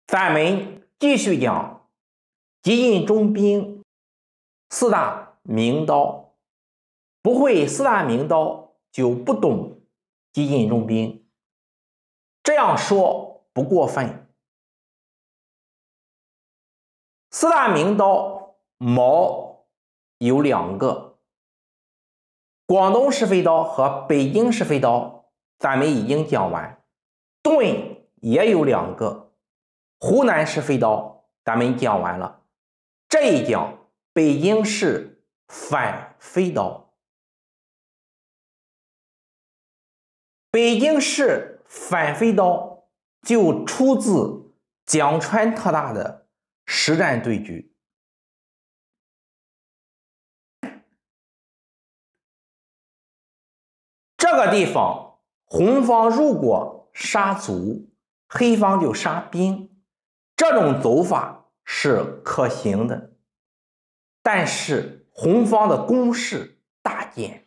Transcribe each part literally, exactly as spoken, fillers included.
咱们继续讲急进中兵四大名刀，不会四大名刀就不懂急进中兵，这样说不过分。四大名刀矛有两个，广东式飞刀和北京式飞刀咱们已经讲完，盾也有两个，湖南式飞刀咱们讲完了，这一讲北京式反飞刀。北京式反飞刀就出自江川特大的实战对局。这个地方红方如果杀卒，黑方就杀兵，这种走法是可行的，但是红方的攻势大减。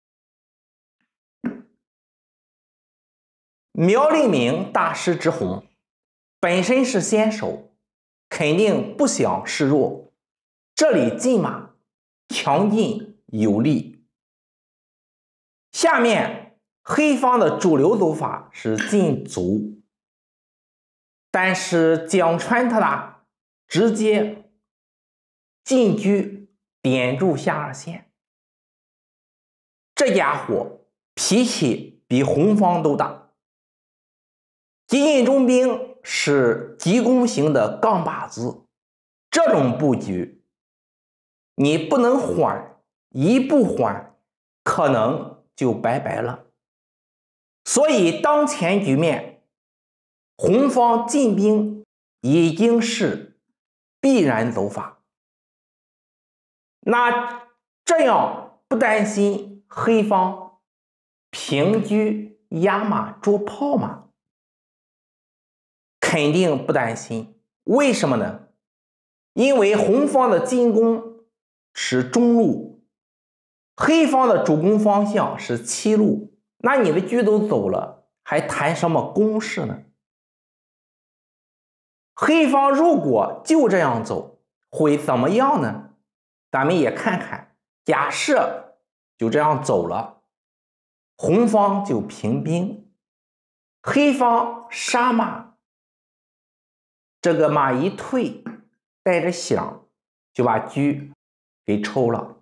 苗立明大师之红本身是先手，肯定不想示弱，这里进马强劲有力。下面黑方的主流走法是进卒，但是江川特大直接进车点住下二线，这家伙脾气比红方都大。急进中兵是急攻型的杠把子，这种布局你不能缓，一不缓可能就拜拜了。所以当前局面红方进兵已经是必然走法，那这样不担心黑方平车压马捉炮吗？肯定不担心。为什么呢？因为红方的进攻是中路，黑方的主攻方向是七路，那你的车都走了，还谈什么攻势呢？黑方如果就这样走会怎么样呢？咱们也看看，假设就这样走了，红方就平兵，黑方杀马，这个马一退带着响就把车给抽了。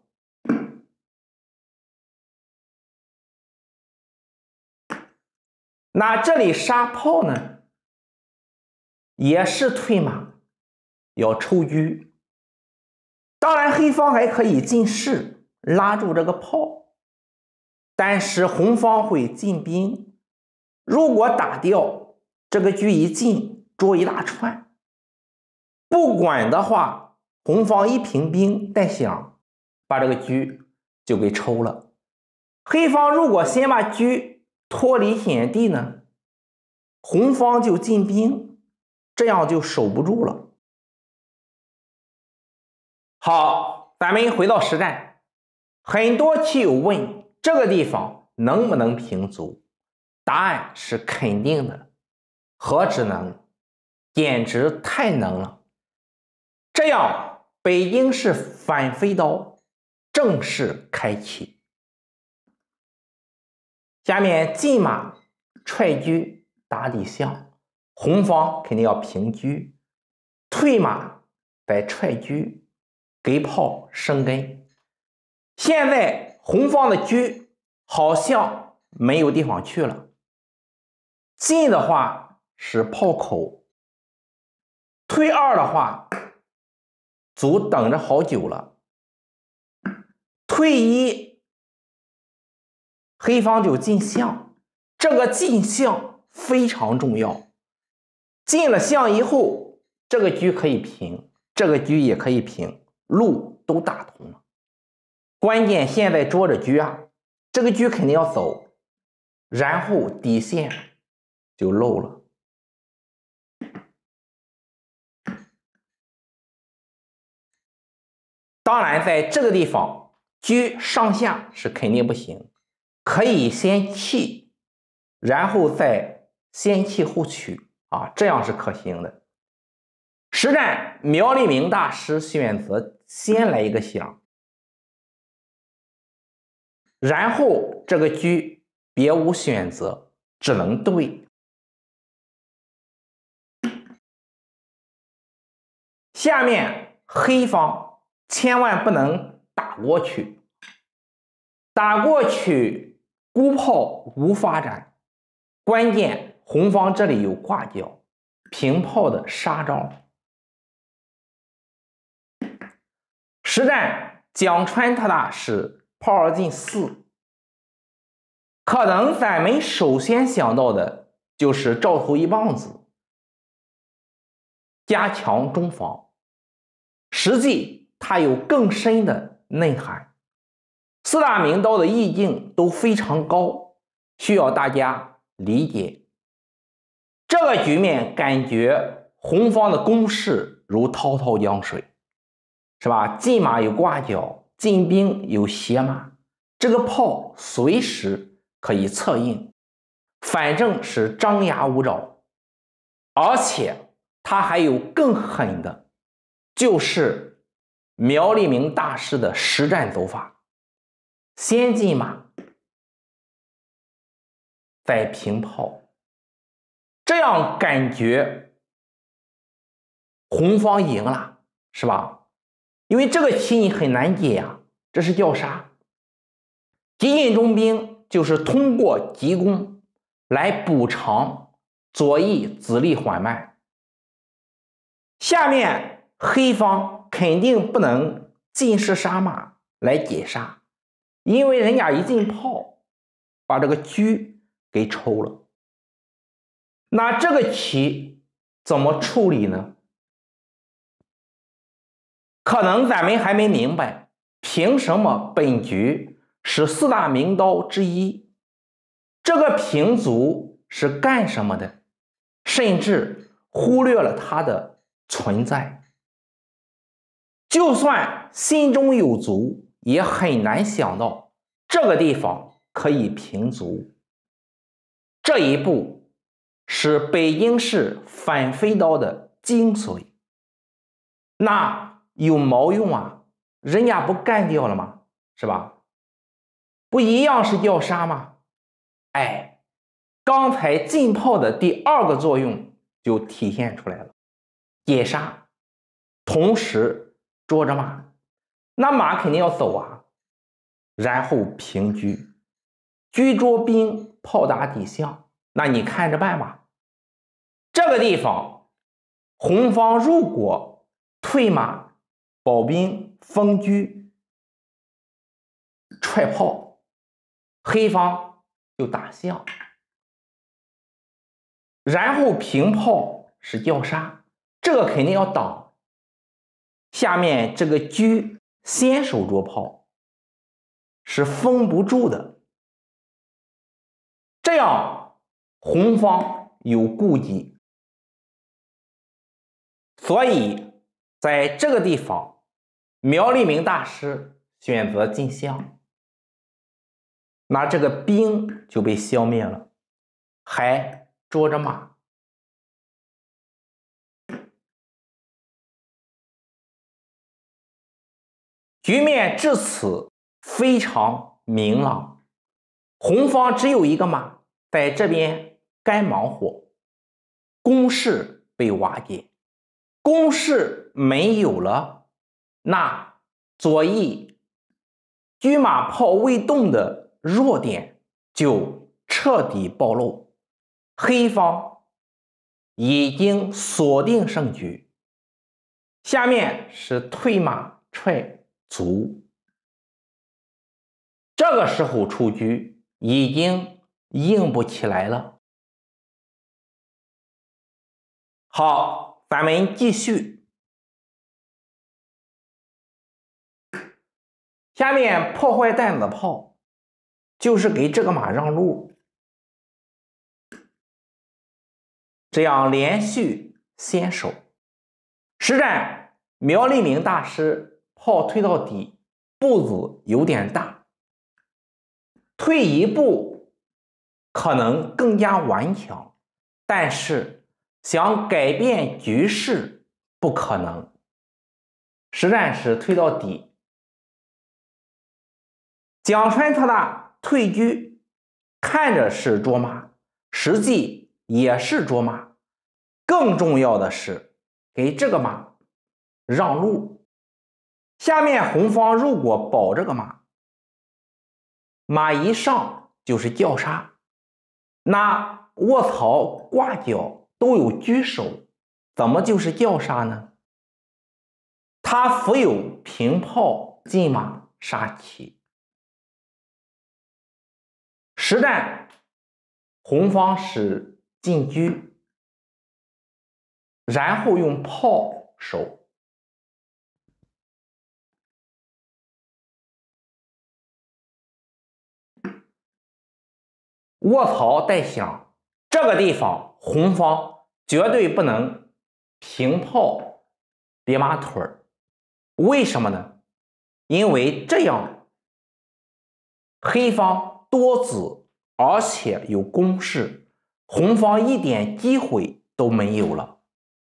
那这里杀炮呢，也是退马要抽车，当然黑方还可以进士拉住这个炮，但是红方会进兵，如果打掉这个车一进捉一大串，不管的话红方一平兵带响把这个车就给抽了。黑方如果先把车脱离险地呢，红方就进兵，这样就守不住了。好，咱们回到实战，很多棋友问这个地方能不能平卒，答案是肯定的。何止能，简直太能了。这样北京式反飞刀正式开启。下面进马踹车打底象，红方肯定要平车，退马再踹车给炮生根。现在红方的车好像没有地方去了，进的话是炮口，退二的话卒等着好久了，退一黑方就进象，这个进象非常重要。进了象以后，这个车可以平，这个车也可以平，路都打通了。关键现在捉着车啊，这个车肯定要走，然后底线就漏了。当然在这个地方车上下是肯定不行，可以先弃，然后再先弃后取啊，这样是可行的。 实战苗立明大师选择先来一个响，然后这个车别无选择，只能对。下面黑方千万不能打过去，打过去孤炮无发展，关键红方这里有挂角，平炮的杀招。实战蒋川特大师炮二进四，可能咱们首先想到的就是照头一棒子，加强中防，实际它有更深的内涵。四大名刀的意境都非常高，需要大家理解。这个局面感觉红方的攻势如滔滔江水，是吧？进马有挂角，进兵有斜马，这个炮随时可以策应，反正是张牙舞爪。而且他还有更狠的，就是苗立明大师的实战走法，先进马再平炮，这样感觉红方赢了，是吧？因为这个棋你很难解呀、啊，这是叫杀。急进中兵就是通过急攻来补偿左翼子力缓慢。下面黑方肯定不能进士杀马来解杀，因为人家一进炮把这个车给抽了。那这个棋怎么处理呢？可能咱们还没明白，凭什么本局是四大名刀之一？这个平卒是干什么的？甚至忽略了它的存在。就算心中有卒，也很难想到这个地方可以平卒。这一步是北京市反飞刀的精髓。那有毛用啊？人家不干掉了吗？是吧？不一样是叫杀吗？哎，刚才进炮的第二个作用就体现出来了，解杀，同时捉着马，那马肯定要走啊，然后平车，车捉兵，炮打底象，那你看着办吧。这个地方，红方如果退马、保兵、封车、踹炮，黑方就打象，然后平炮是叫杀，这个肯定要挡。下面这个车先手捉炮是封不住的，这样红方有顾忌，所以在这个地方苗立明大师选择进象，那这个兵就被消灭了，还捉着马。局面至此非常明朗，红方只有一个马在这边干忙活，攻势被瓦解，攻势没有了，那左翼车马炮未动的弱点就彻底暴露，黑方已经锁定胜局。下面是退马踹卒，这个时候出车已经硬不起来了。好，咱们继续。下面破坏担子炮就是给这个马让路，这样连续先手。实战苗立明大师炮推到底，步子有点大，退一步可能更加顽强，但是想改变局势不可能。实战时退到底，江川特大退车，看着是捉马，实际也是捉马。更重要的是给这个马让路。下面红方如果保这个马，马一上就是叫杀，那卧槽挂角都有车手，怎么就是叫杀呢？他伏有平炮进马杀棋。实战红方是进车，然后用炮守。卧槽带响，这个地方红方绝对不能平炮别马腿儿。为什么呢？因为这样黑方多子，而且有攻势，红方一点机会都没有了。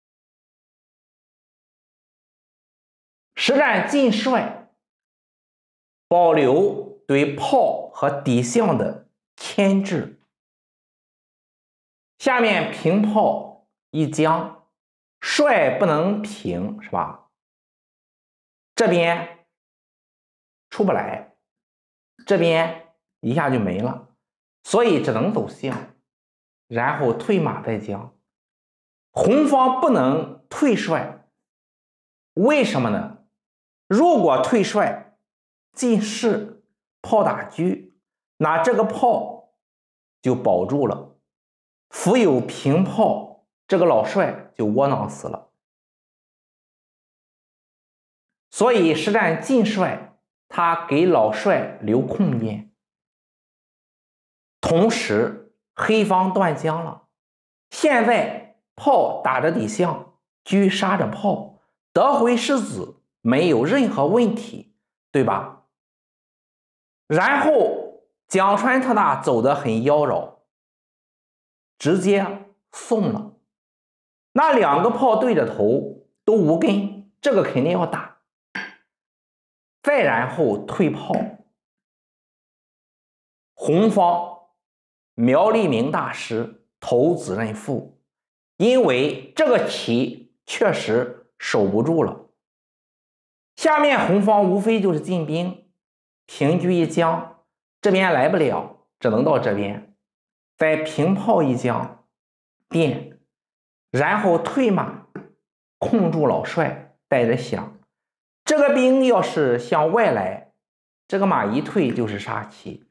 实战进帅，保留对炮和底象的牵制。下面平炮一将，帅不能平，是吧？这边出不来，这边一下就没了，所以只能走象，然后退马再将。红方不能退帅，为什么呢？如果退帅进士，炮打车，那这个炮就保住了。伏有平炮，这个老帅就窝囊死了。所以实战进帅，他给老帅留空间。同时黑方断将了，现在炮打着底象，车杀着炮，得回失子，没有任何问题，对吧？然后江川特大走得很妖娆，直接送了。那两个炮对着头都无根，这个肯定要打。再然后退炮，红方苗立明大师投子认负，因为这个棋确实守不住了。下面红方无非就是进兵，平车一将，这边来不了，只能到这边，再平炮一将变，然后退马控住老帅，带着响。这个兵要是向外来，这个马一退就是杀棋，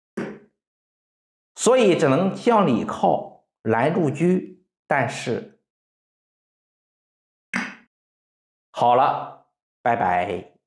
所以只能向里靠，拦住车。但是好了，拜拜。